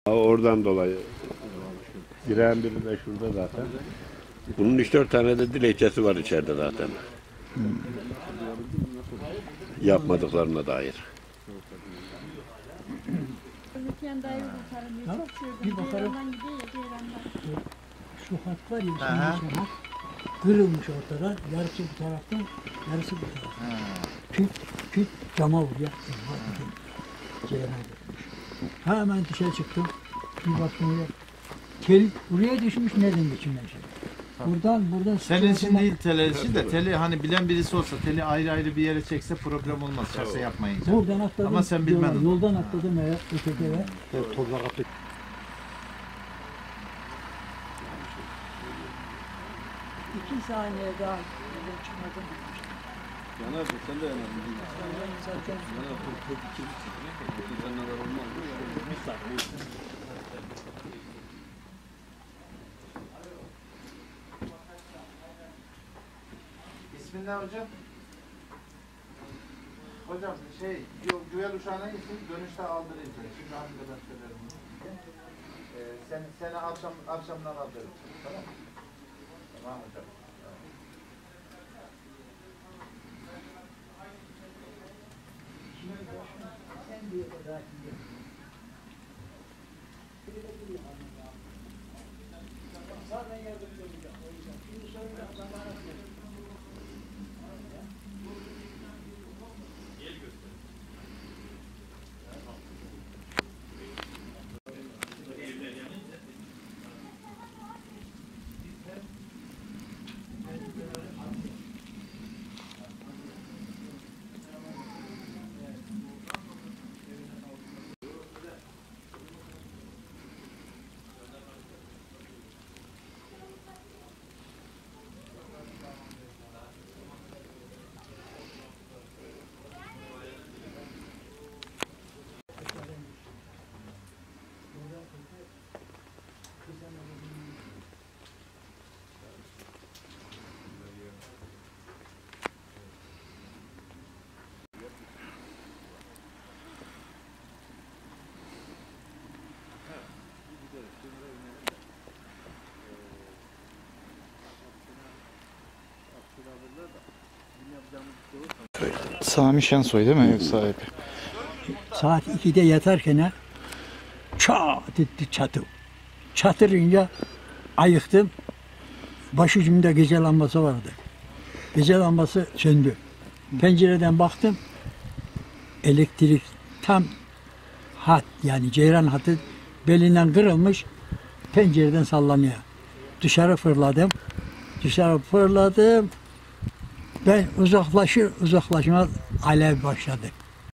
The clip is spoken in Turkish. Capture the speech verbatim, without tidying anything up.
Oradan dolayı. Giren biri de şurada zaten. Bunun üç dört tane de dilekçesi var içeride zaten. Hmm. Yapmadıklarına dair. Bir bakarım. Şu hat var ya, şu hat kırılmış ortadan, yarısı bu taraftan, yarısı bu taraftan. Küt, küt cama vuruyor. Ceylan düşmüş. Hemen dışarı çıktım. Bir baktım oraya. Tel buraya düşmüş, nereden geçimden şey. Buradan, buradan... Senin için değil teli için de, teli hani bilen birisi olsa, teli ayrı ayrı bir yere çekse problem olmaz, şase yapmayınca. Buradan atladım. Ama sen bilmedin. Yoldan atladım eve, öteki eve. Evet, tozla kaplı. İki saniye daha çıkmadım. Yanar mı? Sen de yanar mı? Yanar mı? Çok ikili çıkıyor. İnsanlar olmaz mı? Bir saniye. İsmin ne hocam? Hocam şey, Güvel Uşağı'na gitsin, dönüşte aldırayım seni. Şimdi hangi kadar söylerim bunu? Ee, seni, seni akşam, akşamdan aldırırım. Tamam mı? Tamam hocam. Sen diye kadar Sami Şensoy değil mi ev sahibi? Saat ikide yatarken çat etti çatı. Çatırınca ayıktım. Başucumda gece lambası vardı. Gece lambası söndü. Pencereden baktım. Elektrik tam hat, yani ceyran hatı belinden kırılmış. Pencereden sallanıyor. Dışarı fırladım. Dışarı fırladım. Ben uzaklaşır uzaklaşmaz alev başladı.